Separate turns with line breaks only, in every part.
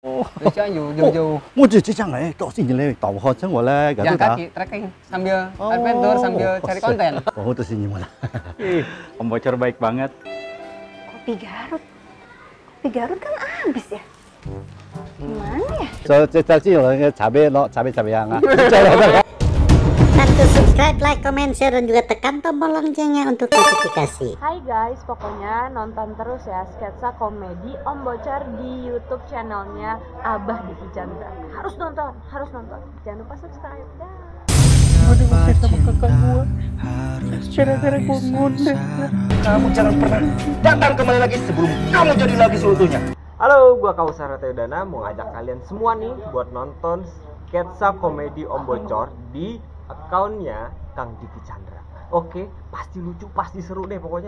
Từ cho dù
Mua chỉ chẳng ấy, cậu xin lên tàu họ chẳng gọi là
jalan kaki trekking sambil adventure sambil cari konten.
Oh, itu sih gimana?
Om Bocor baik banget.
Kopi Garut. Kopi Garut kan habis ya. Gimana ya?
저 cabe yang
Bantu subscribe, like, comment, share, dan juga tekan tombol loncengnya untuk notifikasi.
Hai guys, pokoknya nonton terus ya sketsa komedi Om Bocor di YouTube channelnya Abah Diki Chandra. Harus nonton. Jangan lupa subscribe. Dah.
Aduh, sama kakak gua. Gara-gara gua ngundang. Kamu jangan pernah datang kembali lagi sebelum kamu jadi lagi seutuhnya.
Halo, gua Kausar Teudana mau ngajak kalian semua nih buat nonton sketsa komedi Om Bocor di akunnya Kang Diki Chandra. Oke, pasti lucu, pasti seru deh pokoknya.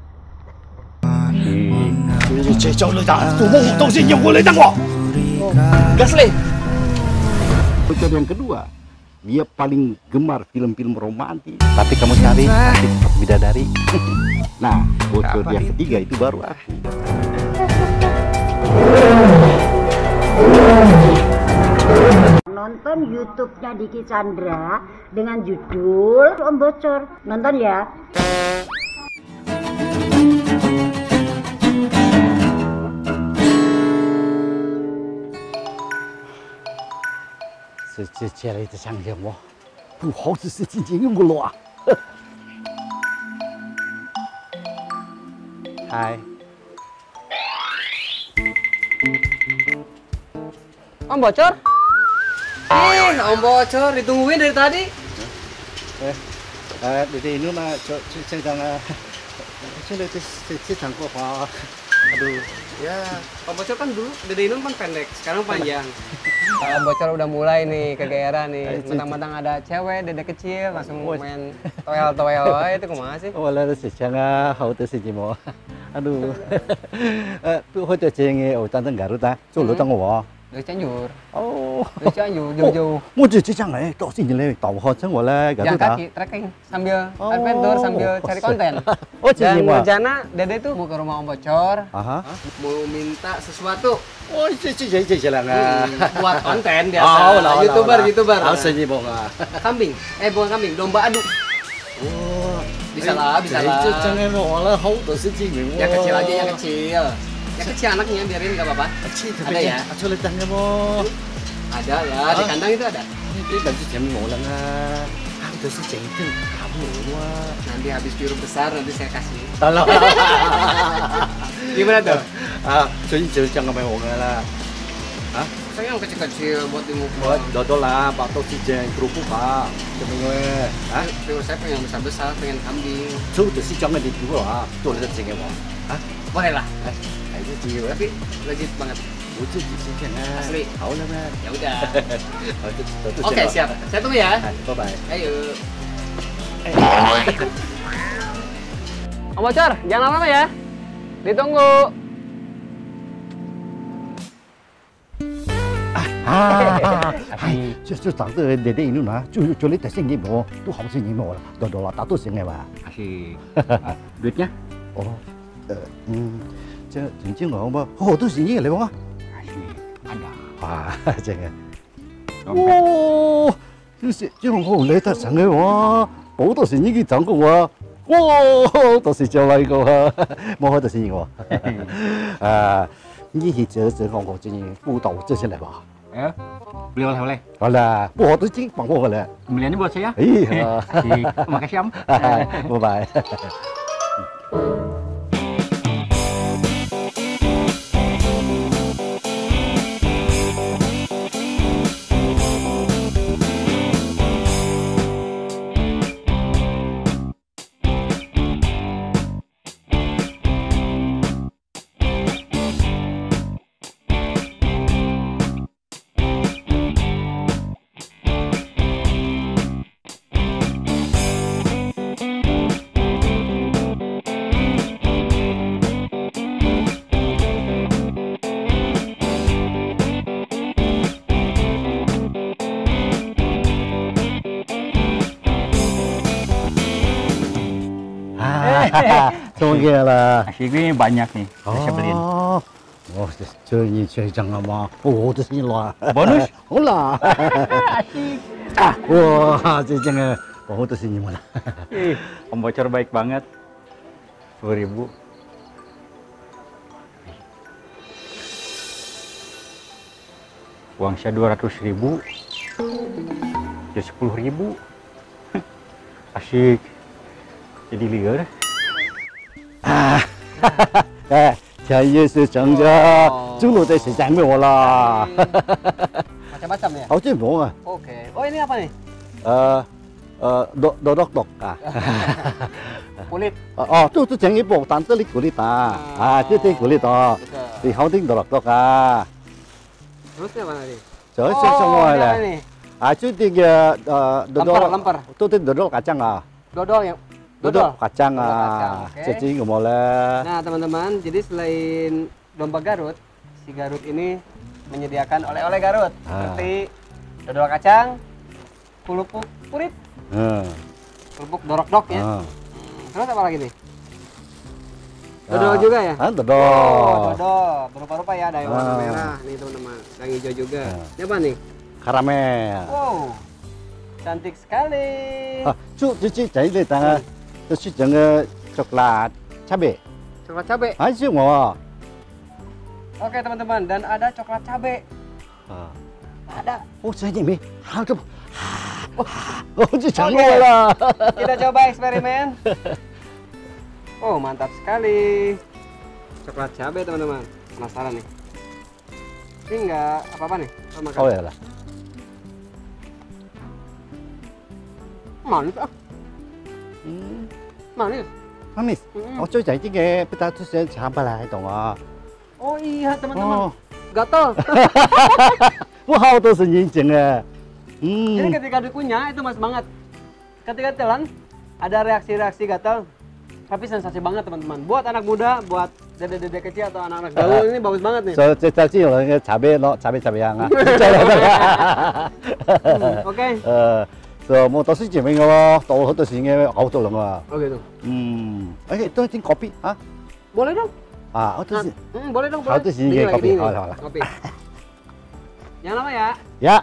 Bocor yang kedua, dia paling gemar film-film romantis. Tapi kamu cari artis bidadari. Nah, bocor yang ketiga itu baru aku.
Nonton YouTube-nya Diki Chandra dengan judul Om Bocor. Nonton ya.
这类的相信我，不好的事情经过了啊。Hai.
Om Bocor? Om Bocor ditungguin dari tadi.
Di ini mah sedang gua. Aduh,
Ya, Om Bocor kan dulu dari Inun kan pendek, sekarang panjang. Om Bocor udah mulai nih kegayaran nih. Mentang-mentang ada cewek, dede kecil, langsung main toel-toel aja itu kumaha sih?
wala da sichanga hauta sijimo. Aduh. Tu ho de jenge o tang Garut ta, zu lu tang wo.
Dari Cianjur.
Oh.
Dari Cianjur, jauh-jauh.
Mua chỉ chẳng ấy, cậu xin lên tàu họ chẳng gọi là
Jalan kaki trekking sambil adventure sambil cari konten.
Oh,
Dan
cing
rencana Dede tuh mau ke rumah Om Bocor,
Aha.
mau minta sesuatu
Oh,这两个。
buat konten biasa. YouTuber.
Hao sini mo nga.
Kambing, bukan kambing, domba adu.
Oh,
Bisa lah.
jangan mo lah, hao de si jing mo.
Yang kecil aja, yang kecil. Yang kecil anaknya biarin nggak apa-apa. Ada ya?
Coba tanya mo.
Ada ya, di kandang itu ada.
Ini kan si jam mo lang ah. Hao de si jing itu kamu wah.
Nanti habis biru besar nanti saya kasih.
Tolong.
Gimana tuh?
Jadi jangan main mo nga lah. Hah?
Saya yang kecil-kecil buat di muka.
Buat dodol lah, bakso si jeng kerupuk pak. Cuma gue. Hah?
Biru saya pengen besar-besar, pengen kambing.
Coba si jangan dijual ah. Tuh lihat jengnya mo. Hah?
Boleh lah.
Itu jiwa.
Tapi legit banget.
Udah disini
Asli.
Tahu lah man.
Ya udah. Oke, siap. Saya tunggu ya.
Bye bye.
Ayo. Om Bocor, jangan lama-lama ya. Ditunggu.
就长得你的印度就你的生意么，都好生意么了，多了大多生意吧。
Asik. Duitnya?
哦，这真正我好多生意来吧？
Asik. Ada.
啊，这个。
Dompet.
哦，这我来得生意哇，好多生意去掌握啊。哇，都是叫来个，冇好多生意喎。啊，你去这我这辅导这些来吧。
Beli oleh-oleh.
Hola, buat tu cing pang buat lah.
Pembeliannya buat saya.
Iya.
Asik. Makasih Om.
Bye bye. Tunggu lah.
Asik ini banyak nih. Saya beliin.
哦，这你这张了吗？哦，这是你啦。
Bonus?
好啦。 Ah, wah,这张啊，哦，这是你们啦。
Ih, Om Bocor baik banget. 10.000. Uang saya 200.000. Ya 10.000. Asik. Jadi liar.
哎，前夜是真的，中路在是真没我啦。
Macam-macam ya?
好进步啊。
Oke. Oh ini apa nih?
dok啊。
Kulit.
哦，都整一部，但这里鼓励的啊，这鼓励的，
Betul.
你好听dok啊。
Terus ini apa tadi?
这是什么
ini apa
嘞？
nih?
啊，就这个dodol，
Lemper.
都是dodol kacang啊。
Dodol yang
Dodol kacang
Dodol
ah.
kacang, oke.
Jadi nggak boleh.
Nah teman-teman, jadi selain domba Garut, si Garut ini menyediakan oleh-oleh Garut seperti dodol kacang, kulupuk purit, kulupuk dorok-dok ya. Terus apa lagi nih? Dodol juga ya?
Dodol.
Oh, dodol, berupa-rupa ya, ada yang warna merah nih teman-teman, yang hijau juga. Ini apa nih?
Karamel.
Wow, cantik sekali.
Cuci jadi tangan. Terus jangan coklat cabe.
Coklat cabe.
Asyik mau.
Oke teman-teman, dan ada coklat cabe. Ada.
Oh, saya ni, hal tu. Oh, jangan lah.
Kita coba eksperimen. Oh, mantap sekali. Coklat cabai, teman-teman. Penasaran nih. Ini enggak apa-apa nih. Oh, makan.
Oh ya lah.
Manis ah. Manis.
Manis. Oh, cuy jadi ke, kita tu saya campur lah itu ah.
Oh iya, teman-teman.
Oh,
Gatal.
不好都是认真的。
Jadi ketika dikunyah itu mas banget. Ketika telan ada reaksi-reaksi gatal. Tapi sensasi banget teman-teman. Buat anak muda, buat dede-dede kecil atau anak-anak gaul ini bagus banget nih.
So,这这有那个cabe咯，cabe样啊。
Oke.
so 冇多少錢俾我，到好多錢嘅好多人啊。
Oh gitu.
Itu itu kopi ah.
Boleh dong.
Ah, itu sih.
Boleh dong.
Hal
Boleh.
itu sih
Dingin lagi,
kopi.
dingin.
Hal hal.
Kopi. Jangan lama ya.
Ya.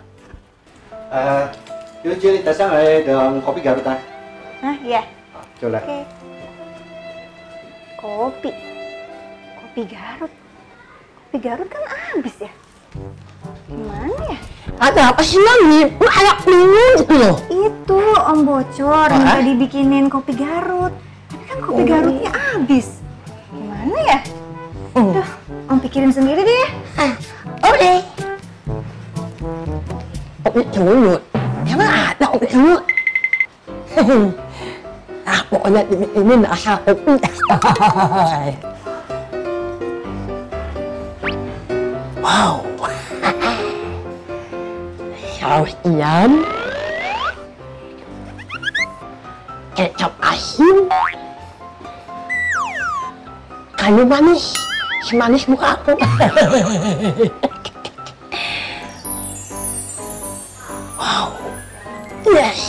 有叫你帶上嚟同 kopi Garut ah.
Nah, iya.
做啦。
Oke. Kopi. Kopi Garut. Kopi Garut kan habis ya? Gimana ya?
Ada apa sih Mami? Anak minum gitu loh.
Itu Om Bocor minta dibikinin kopi Garut. Tapi kan kopi Garutnya habis. Gimana ya? Duh, Om pikirin sendiri deh ya.
Oke. Kopi mulut. Emang ada kopi mulut? Ah, pokoknya ini asal kopi. Wow. Saus ayam, kecap asin, kayu manis, semanis muka aku. Wow, yes.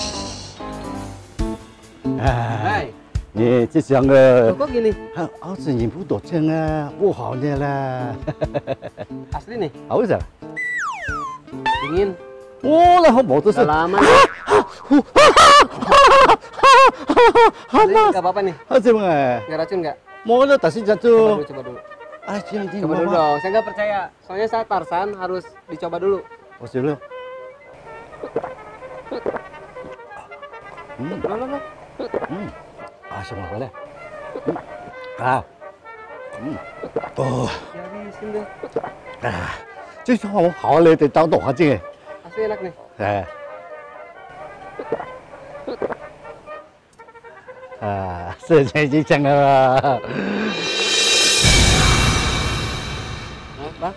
Hai.
你这像个
Kok gini?
儿子你不多挣啊，不好的啦。
Asli nih.
好的。
Dingin.
Oh, lah mau tu
Udah
sih.
lama. Asli, nggak apa-apa nih.
Asal mana?
Nggak racun nggak?
Mau lah tak sih
Coba
jatuh.
dulu, coba dulu.
Ah, ini
Coba dulu dong. Saya nggak percaya. Soalnya saya Tarsan harus dicoba dulu.
Oh, dulu.
Loh, loh, loh.
Ah, semua boleh. Ah. Oh.
Ya habisin deh.
Ah. 这是好嘞，得当多少钱？
Asli enak nih.
哎。啊，事情已经成了。
Bang.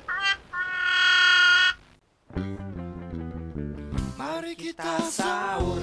Mari kita sahur